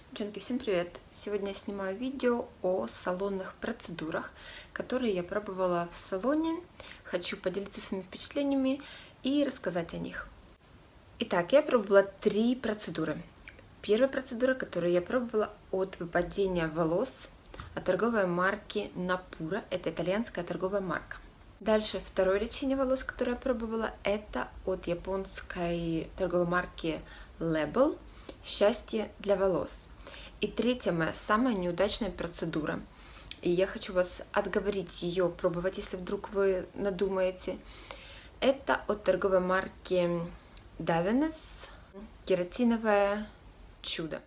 Девчонки, всем привет! Сегодня я снимаю видео о салонных процедурах, которые я пробовала в салоне. Хочу поделиться своими впечатлениями и рассказать о них. Итак, я пробовала 3 процедуры. Первая процедура, которую я пробовала от выпадения волос от торговой марки Natura. Это итальянская торговая марка. Дальше второе лечение волос, которое я пробовала, это от японской торговой марки Label. Счастье для волос. И третья моя самая неудачная процедура. И я хочу вас отговорить ее пробовать, если вдруг вы надумаете. Это от торговой марки Davines кератиновое чудо.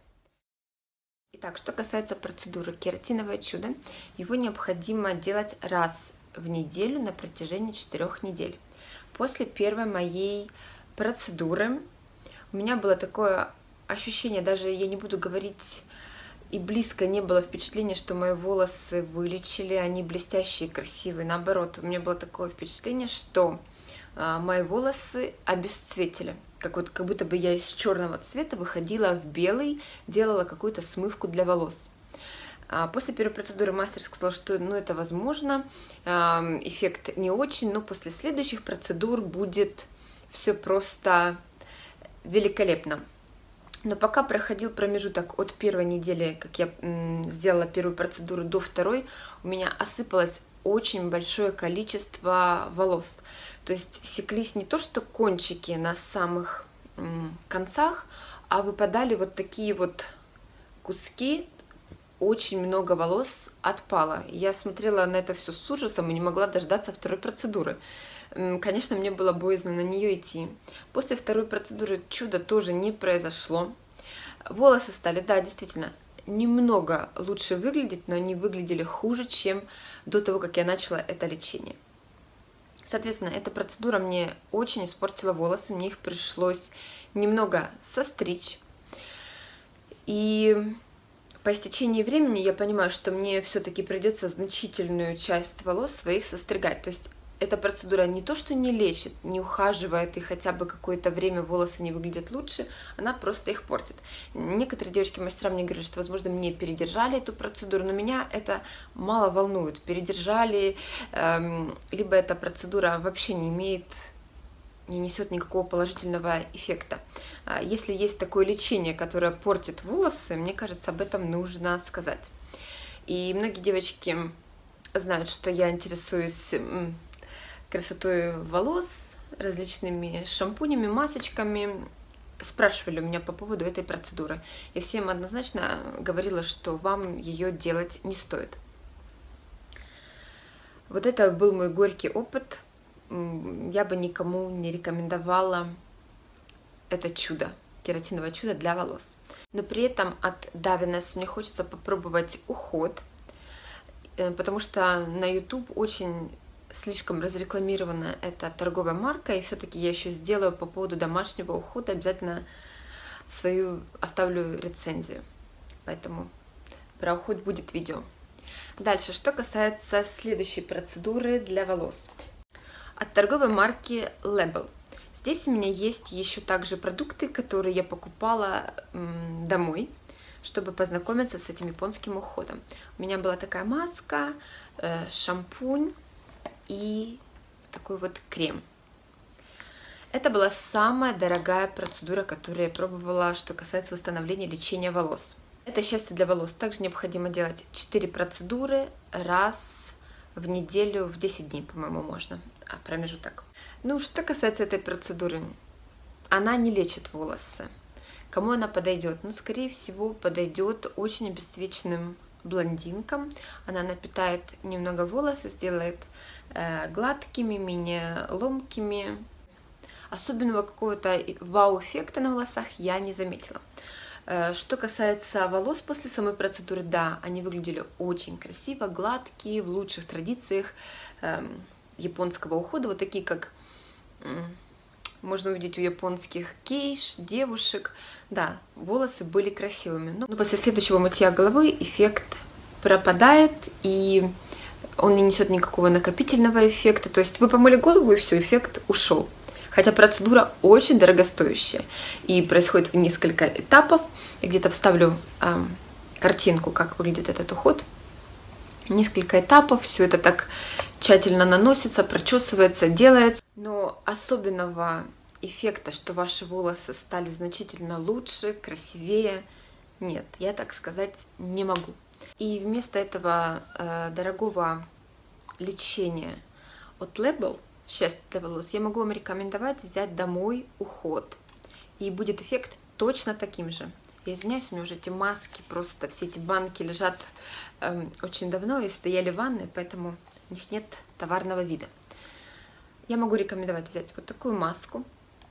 Итак, что касается процедуры кератиновое чудо, его необходимо делать раз в неделю на протяжении 4 недель. После первой моей процедуры у меня было такое ощущение, даже я не буду говорить, и близко не было впечатления, что мои волосы вылечили, они блестящие, красивые. Наоборот, у меня было такое впечатление, что мои волосы обесцветили. Как будто бы я из черного цвета выходила в белый, делала какую-то смывку для волос. После первой процедуры мастер сказал, что это возможно, эффект не очень, но после следующих процедур будет все просто великолепно. Но пока проходил промежуток от первой недели, как я сделала первую процедуру, до второй, у меня осыпалось очень большое количество волос. То есть секлись не то что кончики на самых концах, а выпадали вот такие вот куски, очень много волос отпало. Я смотрела на это все с ужасом и не могла дождаться второй процедуры. Конечно, мне было боязно на нее идти. После второй процедуры чуда тоже не произошло. Волосы стали, да, действительно, немного лучше выглядеть, но они выглядели хуже, чем до того, как я начала это лечение. Соответственно, эта процедура мне очень испортила волосы, мне их пришлось немного состричь. И по истечении времени я понимаю, что мне все-таки придется значительную часть волос своих состригать. То есть эта процедура не то, что не лечит, не ухаживает, и хотя бы какое-то время волосы не выглядят лучше, она просто их портит. Некоторые девочки-мастера мне говорят, что, возможно, мне передержали эту процедуру, но меня это мало волнует. Передержали, либо эта процедура вообще не несет никакого положительного эффекта. Если есть такое лечение, которое портит волосы, мне кажется, об этом нужно сказать. И многие девочки знают, что я интересуюсь красотой волос, различными шампунями, масочками, спрашивали у меня по поводу этой процедуры. И всем однозначно говорила, что вам ее делать не стоит. Вот это был мой горький опыт. Я бы никому не рекомендовала это чудо, кератиновое чудо для волос. Но при этом от Davines мне хочется попробовать уход, потому что на YouTube очень слишком разрекламирована эта торговая марка, и все-таки я еще сделаю по поводу домашнего ухода, обязательно свою оставлю рецензию, поэтому про уход будет видео. Дальше, что касается следующей процедуры для волос. От торговой марки Label. Здесь у меня есть еще также продукты, которые я покупала домой, чтобы познакомиться с этим японским уходом. У меня была такая маска, шампунь и такой вот крем. Это была самая дорогая процедура, которую я пробовала, что касается восстановления лечения волос. Это счастье для волос. Также необходимо делать 4 процедуры раз в неделю, в 10 дней, по-моему, можно, промежуток. Ну, что касается этой процедуры, она не лечит волосы. Кому она подойдет? Ну, скорее всего, подойдет очень обесцвеченным блондинкам. Она напитает немного волосы, сделает гладкими, менее ломкими. Особенного какого-то вау-эффекта на волосах я не заметила. Что касается волос после самой процедуры, да, они выглядели очень красиво, гладкие, в лучших традициях японского ухода, вот такие, как можно увидеть у японских гейш, девушек. Да, волосы были красивыми. Но после следующего мытья головы эффект пропадает, и он не несет никакого накопительного эффекта. То есть вы помыли голову, и все, эффект ушел. Хотя процедура очень дорогостоящая и происходит в несколько этапов. Я где-то вставлю картинку, как выглядит этот уход. Несколько этапов, все это так тщательно наносится, прочесывается, делается. Но особенного эффекта, что ваши волосы стали значительно лучше, красивее, нет, я так сказать не могу. И вместо этого дорогого лечения от Label, счастье для волос, я могу вам рекомендовать взять домой уход. И будет эффект точно таким же. Я извиняюсь, у меня уже эти маски, просто все эти банки лежат очень давно и стояли в ванной, поэтому у них нет товарного вида. Я могу рекомендовать взять вот такую маску,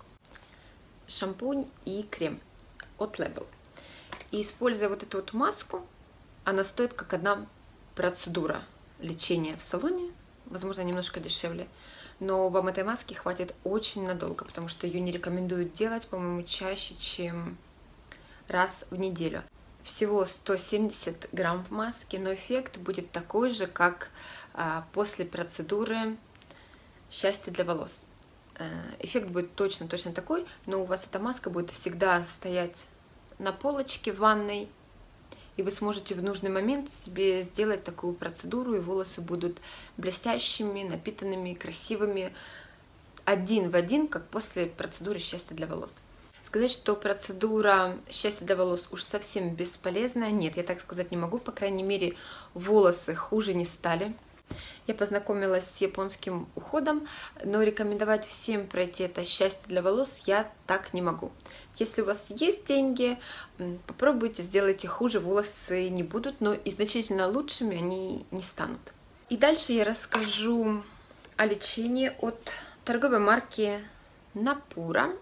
шампунь и крем от Label. И используя вот эту вот маску, она стоит как одна процедура лечения в салоне, возможно, немножко дешевле, но вам этой маски хватит очень надолго, потому что ее не рекомендуют делать, по-моему, чаще, чем раз в неделю. Всего 170 грамм в маске, но эффект будет такой же, как после процедуры счастье для волос. Эффект будет точно такой, но у вас эта маска будет всегда стоять на полочке в ванной, и вы сможете в нужный момент себе сделать такую процедуру, и волосы будут блестящими, напитанными, красивыми, один в один, как после процедуры счастья для волос. Сказать, что процедура счастья для волос уж совсем бесполезная, нет, я так сказать не могу, по крайней мере, волосы хуже не стали. Я познакомилась с японским уходом, но рекомендовать всем пройти это счастье для волос я так не могу. Если у вас есть деньги, попробуйте, сделайте хуже, волосы не будут, но и значительно лучшими они не станут. И дальше я расскажу о лечении от торговой марки Natura.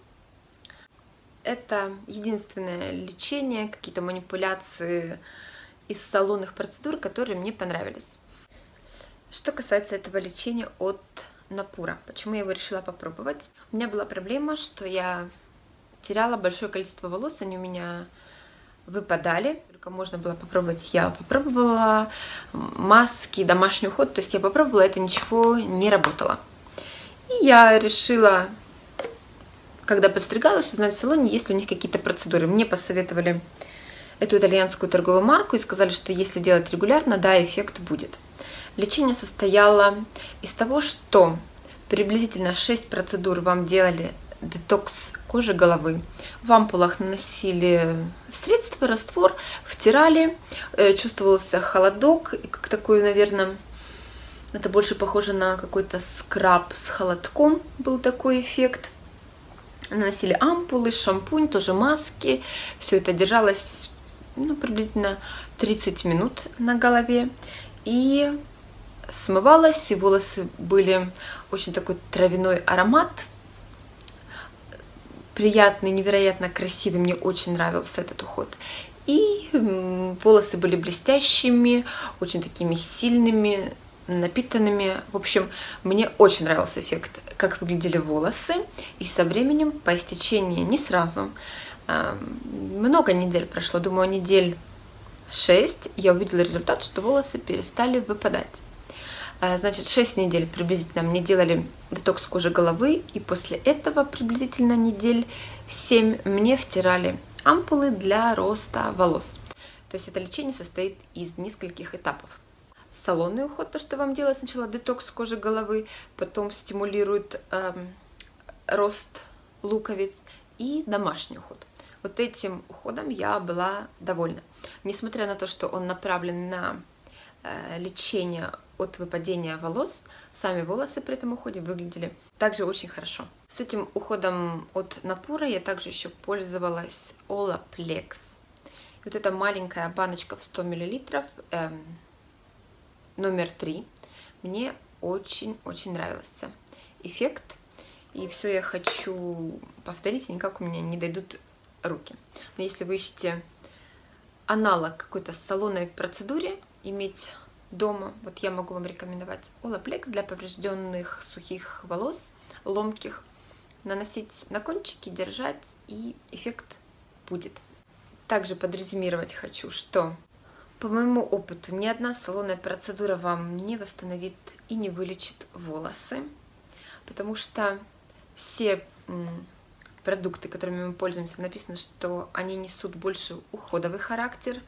Это единственное лечение, какие-то манипуляции из салонных процедур, которые мне понравились. Что касается этого лечения от Natura, почему я его решила попробовать? У меня была проблема, что я теряла большое количество волос, они у меня выпадали. Только можно было попробовать, я попробовала маски, домашний уход, то есть я попробовала, это ничего не работало. И я решила, когда подстригалась, узнать в салоне, есть ли у них какие-то процедуры. Мне посоветовали эту итальянскую торговую марку и сказали, что если делать регулярно, да, эффект будет. Лечение состояло из того, что приблизительно 6 процедур вам делали детокс кожи головы. В ампулах наносили средство, раствор, втирали, чувствовался холодок, и как такой, наверное, это больше похоже на какой-то скраб с холодком, был такой эффект. Наносили ампулы, шампунь, тоже маски, все это держалось приблизительно 30 минут на голове. И смывалась, и волосы были очень такой травяной аромат, приятный, невероятно красивый, мне очень нравился этот уход. И волосы были блестящими, очень такими сильными, напитанными. В общем, мне очень нравился эффект, как выглядели волосы. И со временем, по истечении не сразу, много недель прошло, думаю, недель 6, я увидела результат, что волосы перестали выпадать. Значит, 6 недель приблизительно мне делали детокс кожи головы, и после этого приблизительно недель 7 мне втирали ампулы для роста волос. То есть это лечение состоит из нескольких этапов. Салонный уход, то, что вам делают сначала детокс кожи головы, потом стимулирует рост луковиц, и домашний уход. Вот этим уходом я была довольна. Несмотря на то, что он направлен на лечение от выпадения волос, сами волосы при этом уходе выглядели также очень хорошо. С этим уходом от Natura я также еще пользовалась Olaplex. Вот эта маленькая баночка в 100 мл, номер 3, мне очень нравился эффект. И все я хочу повторить, и никак у меня не дойдут руки. Но если вы ищете аналог какой-то салонной процедуре иметь дома, вот я могу вам рекомендовать Olaplex для поврежденных сухих волос, ломких. Наносить на кончики, держать, и эффект будет. Также подрезюмировать хочу, что по моему опыту ни одна салонная процедура вам не восстановит и не вылечит волосы, потому что все продукты, которыми мы пользуемся, написано, что они несут больше уходовый характер.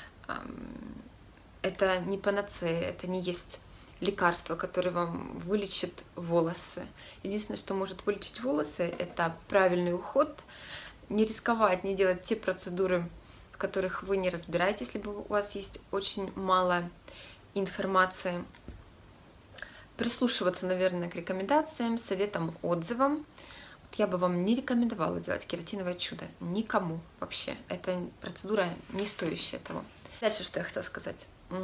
Это не панацея, это не есть лекарство, которое вам вылечит волосы. Единственное, что может вылечить волосы, это правильный уход, не рисковать, не делать те процедуры, в которых вы не разбираетесь, либо у вас есть очень мало информации. Прислушиваться, наверное, к рекомендациям, советам, отзывам. Я бы вам не рекомендовала делать кератиновое чудо. Никому вообще. Это процедура не стоящая того. Дальше, что я хотела сказать.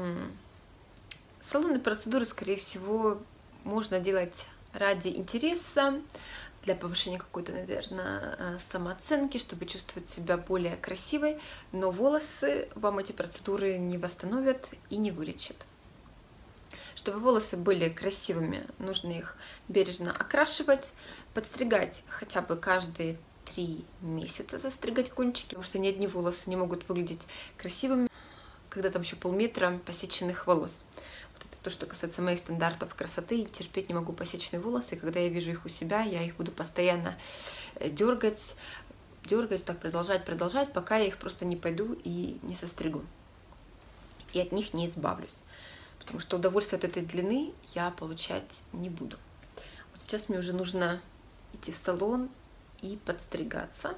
Салонные процедуры, скорее всего, можно делать ради интереса, для повышения какой-то, наверное, самооценки, чтобы чувствовать себя более красивой. Но волосы вам эти процедуры не восстановят и не вылечат. Чтобы волосы были красивыми, нужно их бережно окрашивать, подстригать хотя бы каждые 3 месяца, застригать кончики, потому что ни одни волосы не могут выглядеть красивыми, когда там еще полметра посеченных волос. Вот это то, что касается моих стандартов красоты. Терпеть не могу посеченные волосы, и когда я вижу их у себя, я их буду постоянно дергать, так продолжать, пока я их просто не пойду и не состригу. И от них не избавлюсь. Потому что удовольствие от этой длины я получать не буду. Вот сейчас мне уже нужно идти в салон и подстригаться.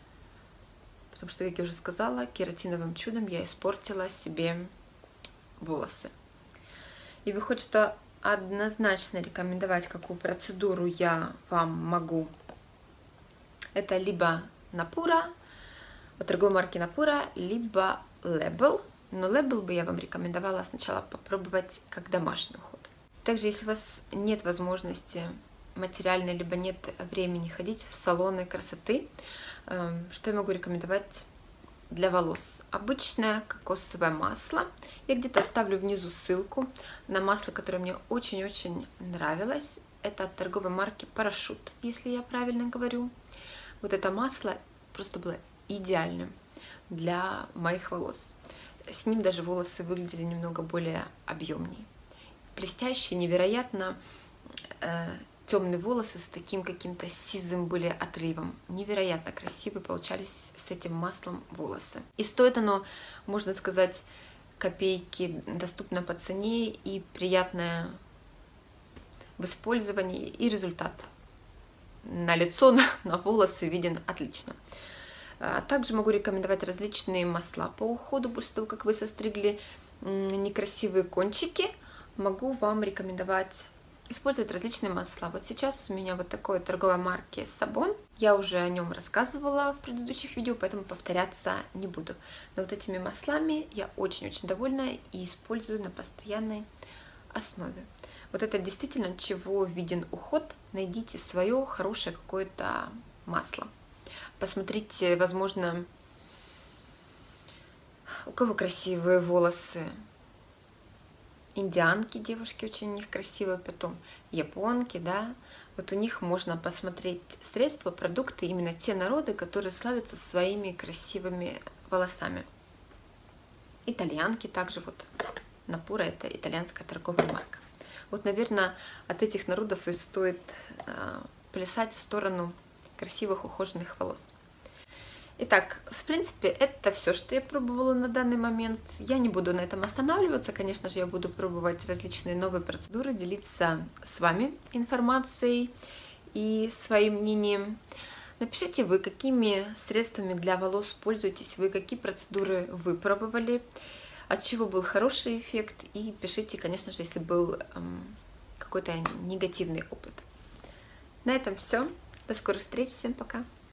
Потому что, как я уже сказала, кератиновым чудом я испортила себе волосы. И выходит, что однозначно рекомендовать, какую процедуру я вам могу. Это либо Natura, от торговой марки Natura, либо Label. Но Label бы я вам рекомендовала сначала попробовать как домашний уход. Также, если у вас нет возможности материальной, либо нет времени ходить в салоны красоты, что я могу рекомендовать для волос? Обычное кокосовое масло. Я где-то оставлю внизу ссылку на масло, которое мне очень-очень нравилось. Это от торговой марки Parachute, если я правильно говорю. Вот это масло просто было идеальным для моих волос. С ним даже волосы выглядели немного более объемнее. Блестящие, невероятно темные волосы с таким каким-то сизым были отрывом. Невероятно красивые получались с этим маслом волосы. И стоит оно, можно сказать, копейки, доступно по цене и приятное в использовании. И результат на лицо, на волосы виден отлично. Также могу рекомендовать различные масла по уходу. После того, как вы состригли некрасивые кончики, могу вам рекомендовать использовать различные масла. Вот сейчас у меня вот такой торговой марки Sabon. Я уже о нем рассказывала в предыдущих видео, поэтому повторяться не буду. Но вот этими маслами я очень-очень довольна и использую на постоянной основе. Вот это действительно, от чего виден уход. Найдите свое хорошее какое-то масло. Посмотрите, возможно, у кого красивые волосы. Индианки, девушки, очень у них красивые, потом японки, да. Вот у них можно посмотреть средства, продукты, именно те народы, которые славятся своими красивыми волосами. Итальянки также, вот Natura, это итальянская торговая марка. Вот, наверное, от этих народов и стоит плясать в сторону красивых ухоженных волос. Итак, в принципе, это все, что я пробовала на данный момент. Я не буду на этом останавливаться. Конечно же, я буду пробовать различные новые процедуры, делиться с вами информацией и своим мнением. Напишите вы, какими средствами для волос пользуетесь вы, какие процедуры вы пробовали, от чего был хороший эффект. И пишите, конечно же, если был какой-то негативный опыт. На этом все. До скорых встреч. Всем пока.